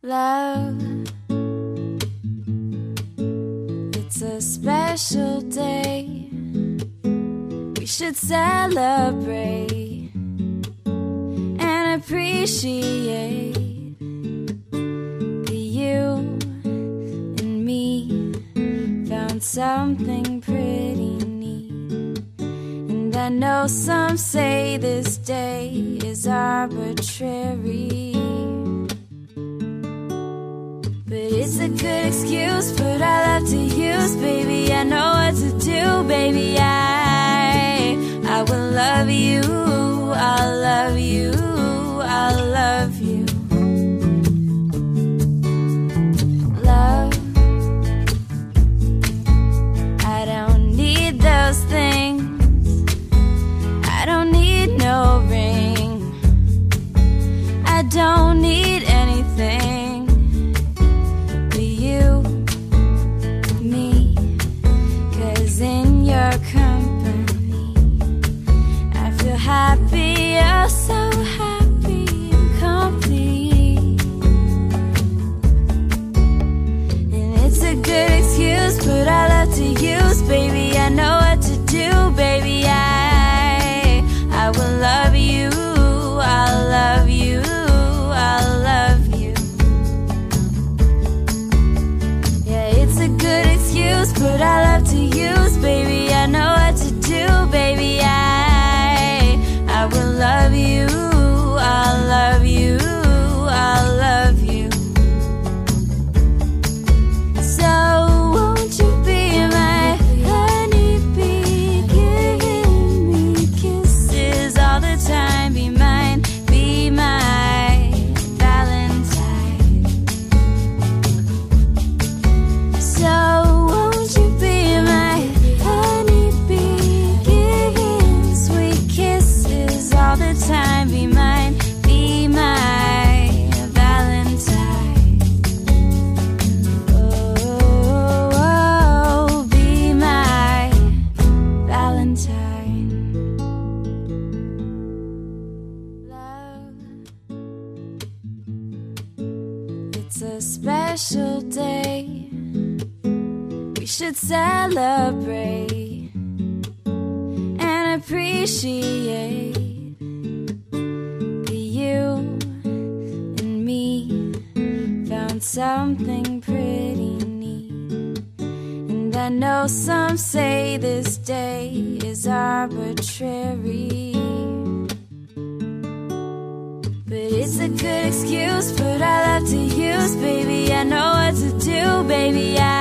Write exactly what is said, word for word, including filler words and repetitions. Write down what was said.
Love, it's a special day. We should celebrate and appreciate that you and me found something pretty neat. And I know some say this day is arbitrary, but it's a good excuse, put our love to use, baby. I know what to do, baby. I, I will love you, I'll love you, I'll love you. Love, I don't need those things, I don't need no ring, I don't need anything. In your company, I feel happy, oh so happy and complete. And it's a good excuse, put our love to use, baby. I know what to do, baby. I, I will love you, I'll love you, I'll love you. Yeah, it's a good excuse, put our love to use, baby. I know what to do, baby. I, I will love you, I'll love you, I'll love you. So won't you be my honeybee, giving me kisses all the time, be mine, be my Valentine. So all the time, be mine, be my Valentine. Oh, oh, be my Valentine. Love, it's a special day. We should celebrate and appreciate something pretty neat. And I know some say this day is arbitrary, but it's a good excuse, put our love to use, baby. I know what to do, baby. I